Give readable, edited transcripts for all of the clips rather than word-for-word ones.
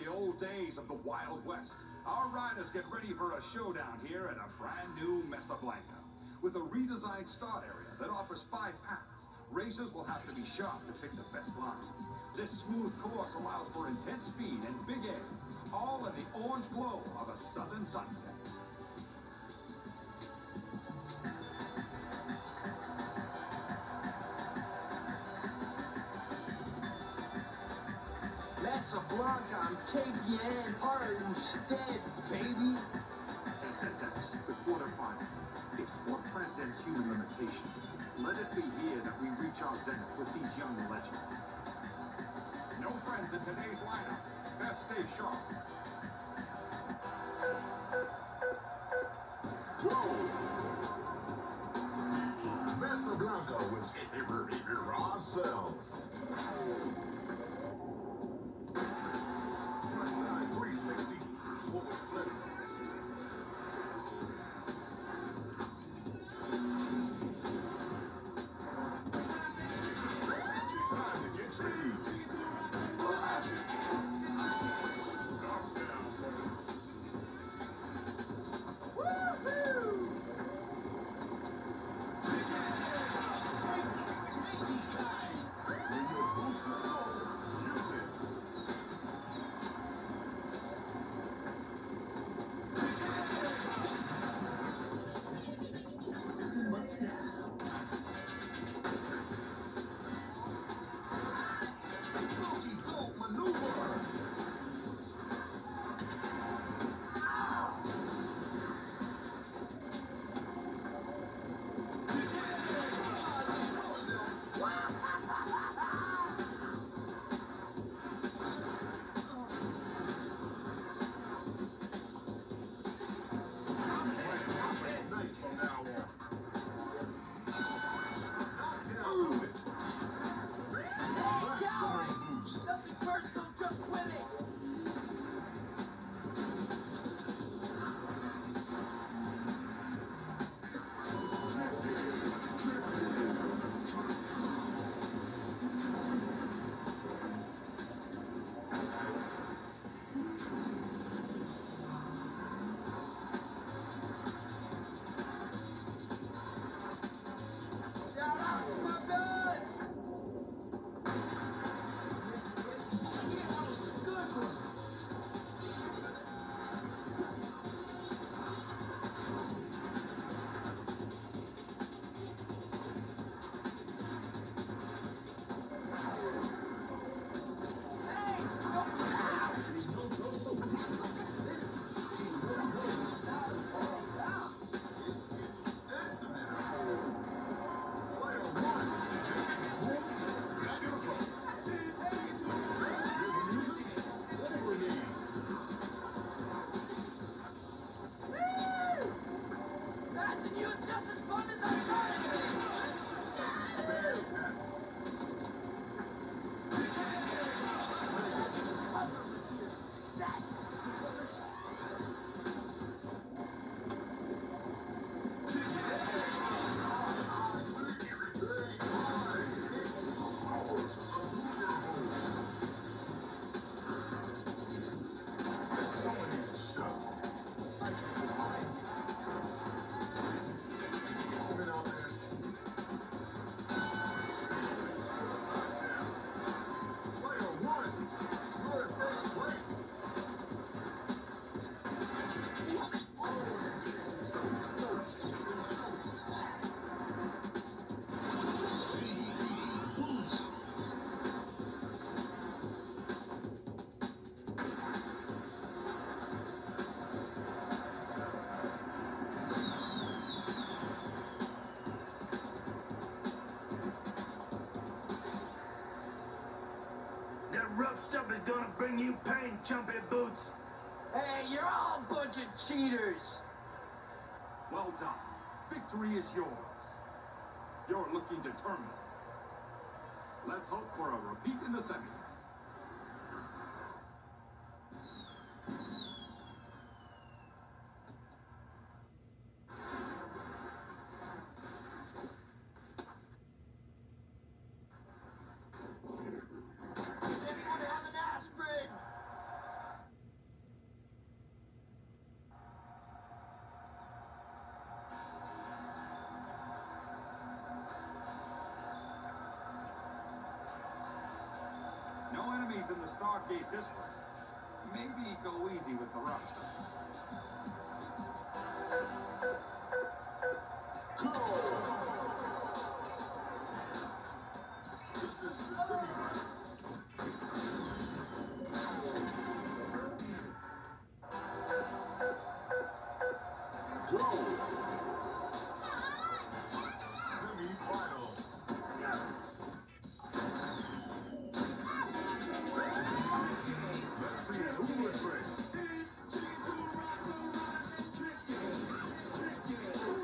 the old days of the Wild West, our riders get ready for a showdown here at a brand new Mesa Blanca. With a redesigned start area that offers 5 paths, racers will have to be sharp to pick the best line. This smooth course allows for intense speed and big air, all in the orange glow of a southern sunset. Mesa Blanca, I'm KBN, part of Usted, baby. SSX, the quarterfinals. If sport transcends human limitation, let it be here that we reach our zenith with these young legends. No friends in today's lineup. Best stay sharp. Mesa Blanca with Rosell. Frontside 360, forward flip. Time to get your heat. From now on. Knockdown bonus. Maximum boost. Nothing personal, just winning. Shout out to my buds! Yeah, that was a good one. Hey, don't stop! It's intimate. Player 1 making his move to the back of the post. Hear the music? Overknee. Passing you is just as fun as I thought it would be. That Someone needs a shot. I can put Mike. Intimate out there. Knockdown. Player 1, you're in first place. That rough stuff is gonna bring you pain, Chumpy Boots. Hey, you're all a bunch of cheaters. Well done. Victory is yours. You're looking determined. Let's hope for a repeat in the semis. Does anyone have an aspirin? semis in the Stargate this race. Maybe go easy with the rough stuff. Go! This is the semifinal. Go! Semifinal. Let's see who will win. It's G to rock around and tricky. It's tricky.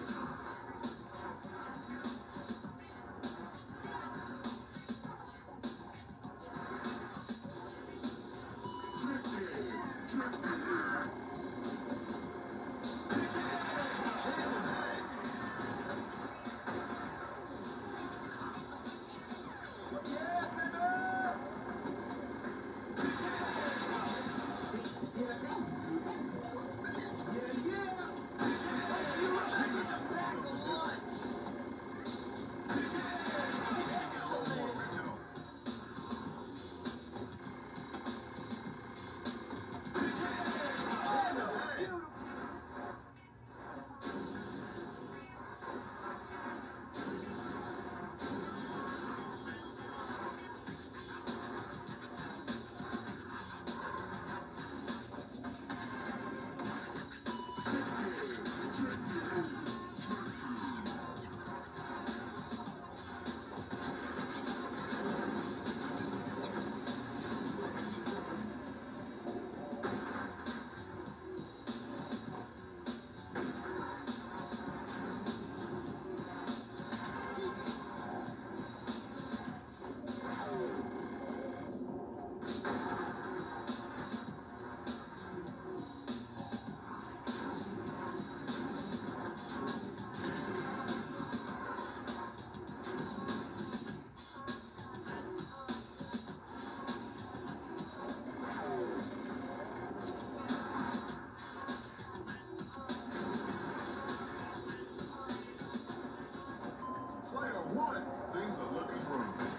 Player one, things are looking rosy.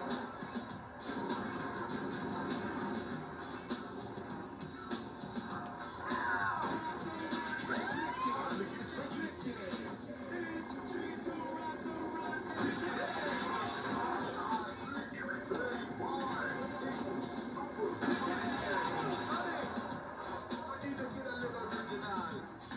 Time to get tricky. It's G to rock around and tricky. Hey, why? It's super we need to get a little original.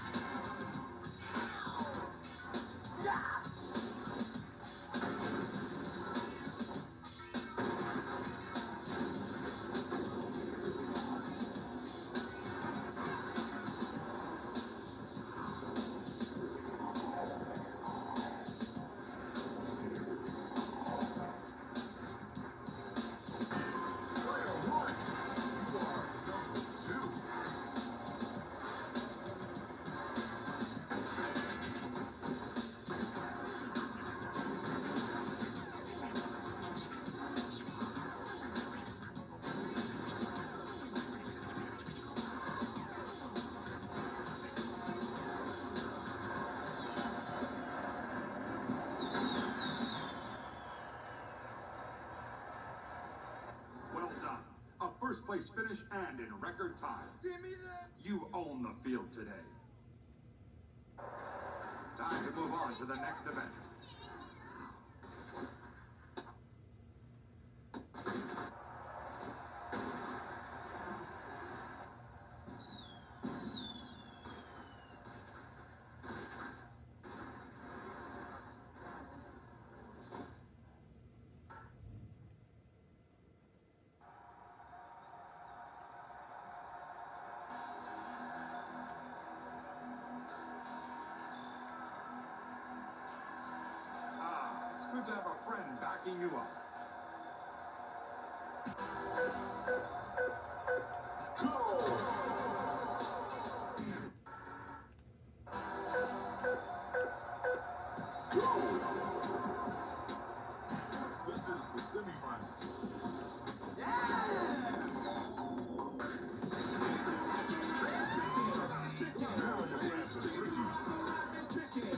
Player one, you are number two. Well done. A first place finish and in record time. Give me that. You own the field today. Time to move on to the next event. It's good to have a friend backing you up. This is the semifinal. Now your hands are tricky.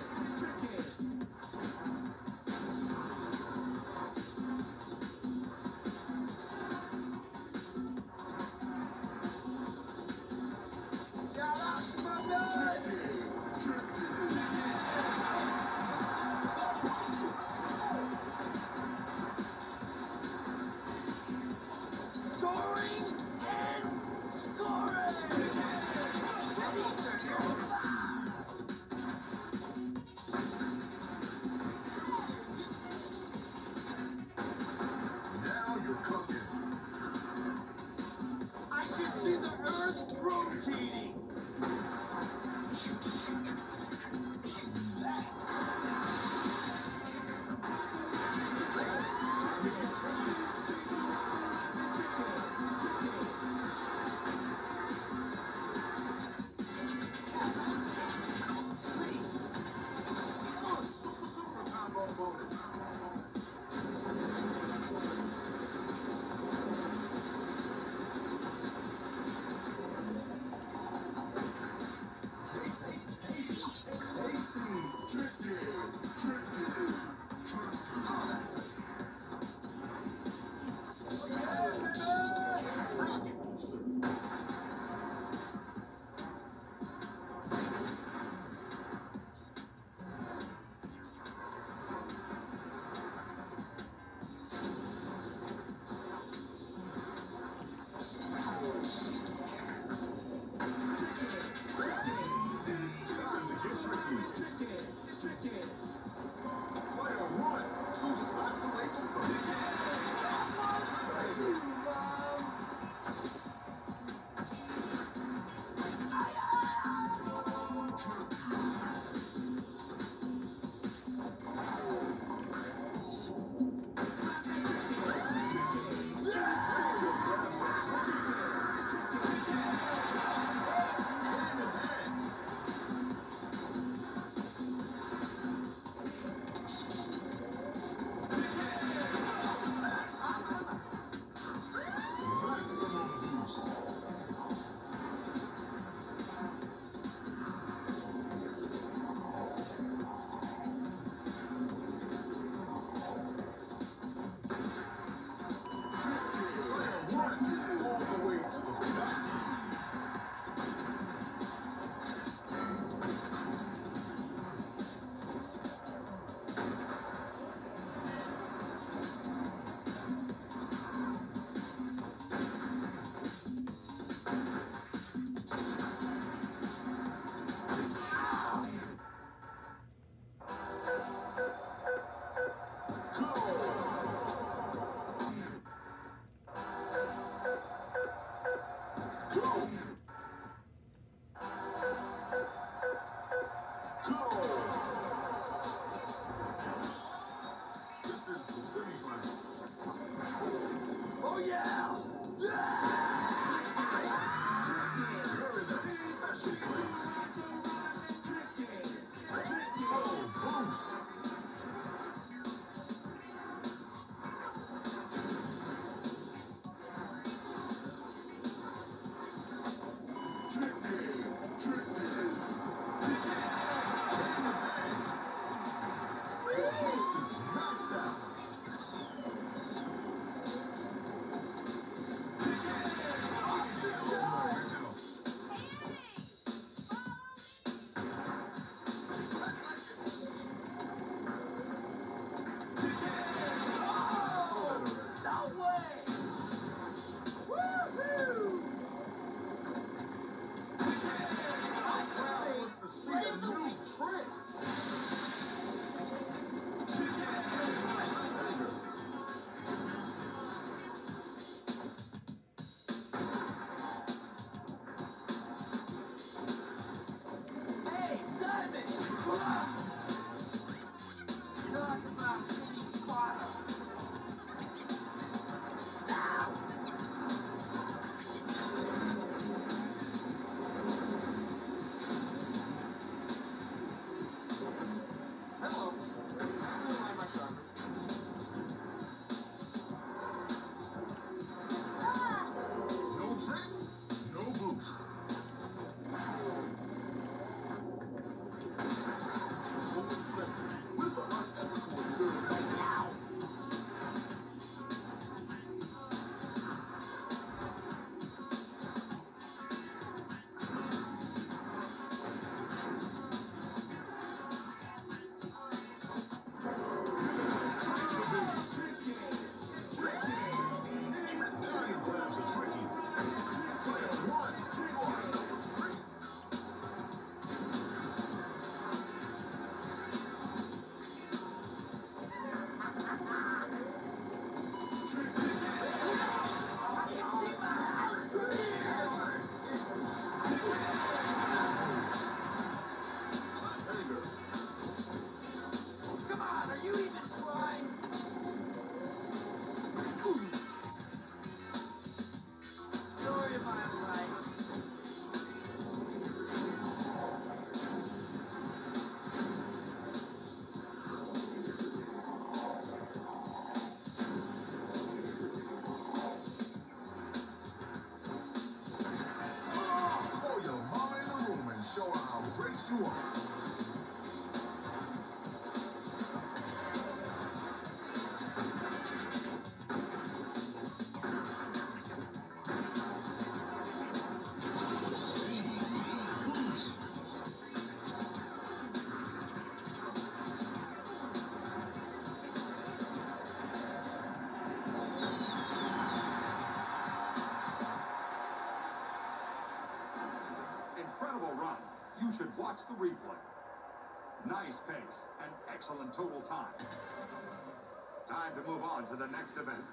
should watch the replay. Nice pace and excellent total time. Time to move on to the next event.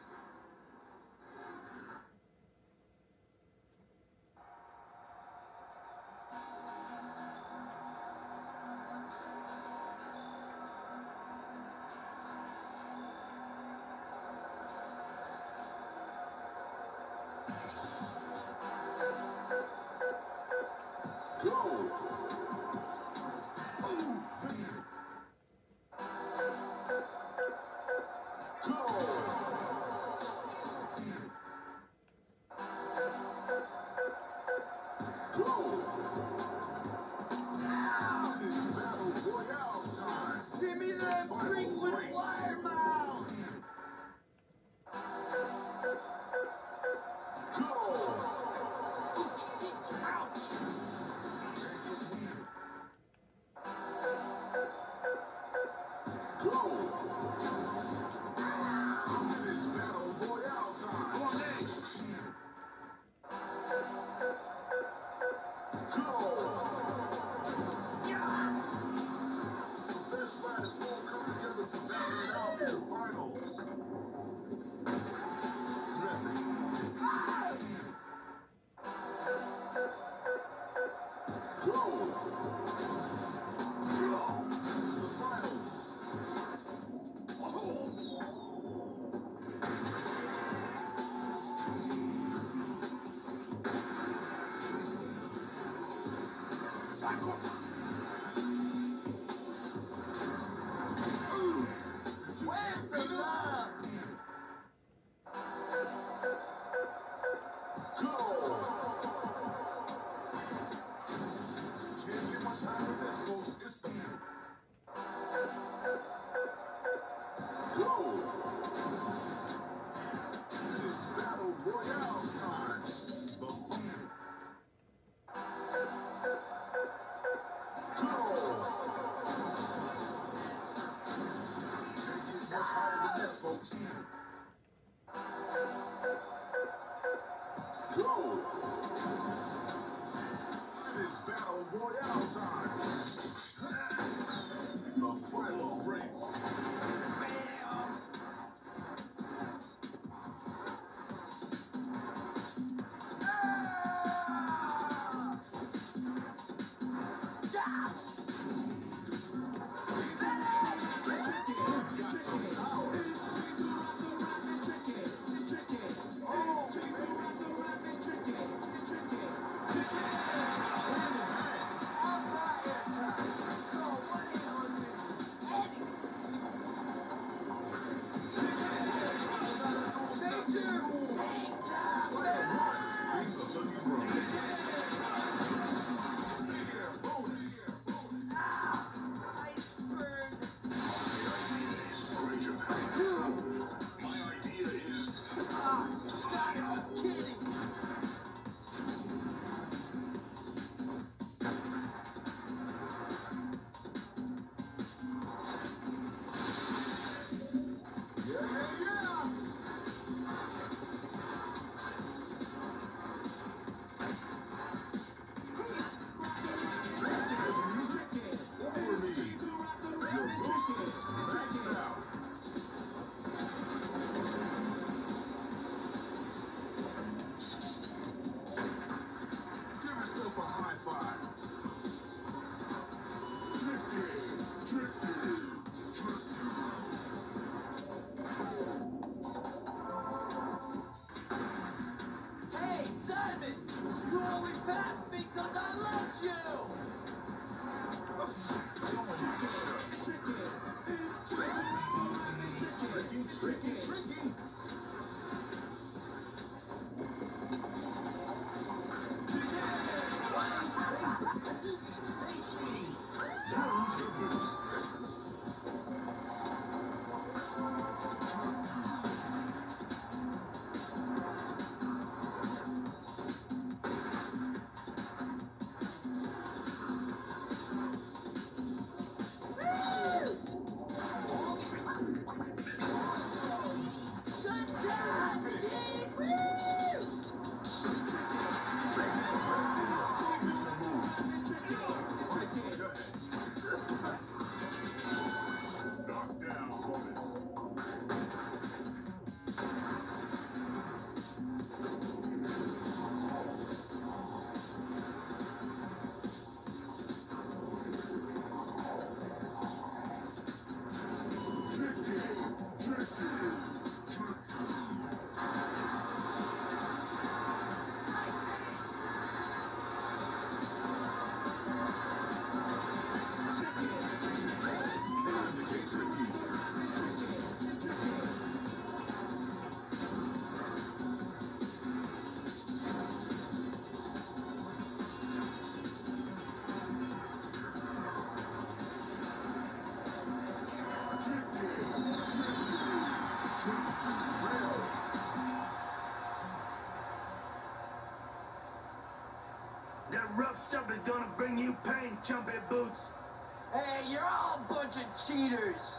That rough stuff is gonna bring you pain, Chumpy Boots. Hey, you're all a bunch of cheaters.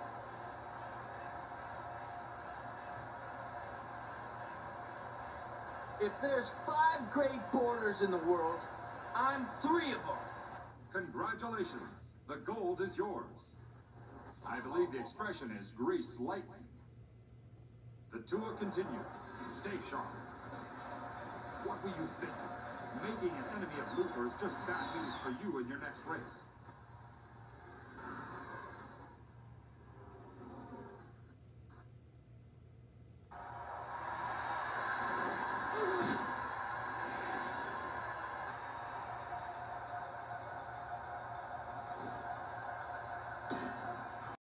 If there's 5 great boarders in the world, I'm 3 of them. Congratulations. The gold is yours. I believe the expression is greased lightly. The tour continues. Stay sharp. What were you thinking? Making an enemy of Luther is just bad news for you in your next race.